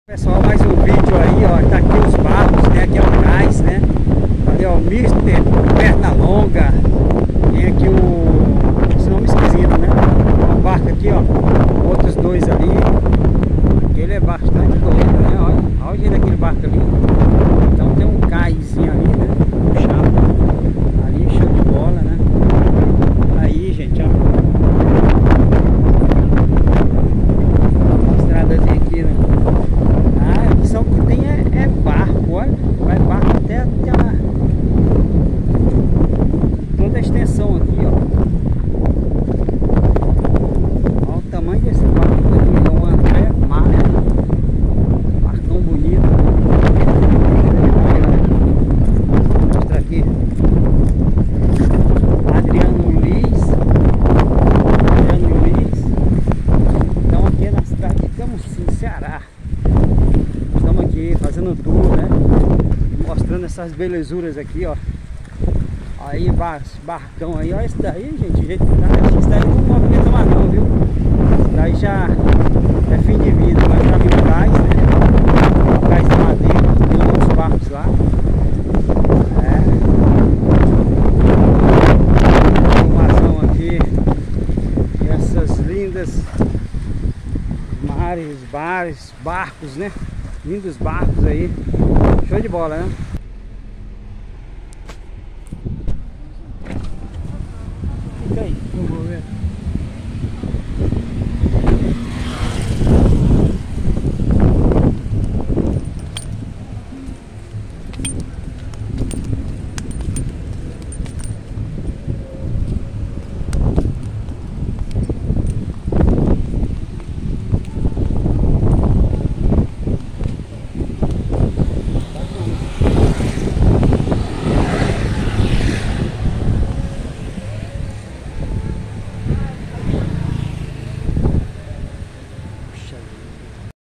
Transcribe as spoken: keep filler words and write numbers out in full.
Pessoal, mais um vídeo aí, ó, tá aqui os barcos, né, aqui é o cais, né, ali ó, o mister Pernalonga, tem aqui o, esse nome esquisito, né, um barco aqui, ó, outros dois ali, aquele é bastante doido, né, olha, olha o jeito daquele barco ali, então tem um caizinho ali, né, um chapo, ali show de bola, né, aí gente, ó, uma estradazinha aqui, né. Só que tem é, é barco, olha, vai barco até, até a, toda a extensão aqui, ó. Olha o tamanho desse barco aqui, é um André Mar, barcão bonito. Vou mostrar aqui. Adriano Luiz, Adriano Luiz. Então aqui é na cidade de Camusim, Ceará. Estamos aqui fazendo um tour, né? Mostrando essas belezuras aqui, ó. Aí, bar barcão aí, ó. Esse daí, gente, o jeito que tá, esse daí não movimenta mais não, viu? Esse daí já é fim de vida, mas já viu o cais, né? O cais de madeira, tem outros barcos lá. É. Informação aqui. E essas lindas mares, bares, barcos, né? Lindos barcos aí, show de bola, né?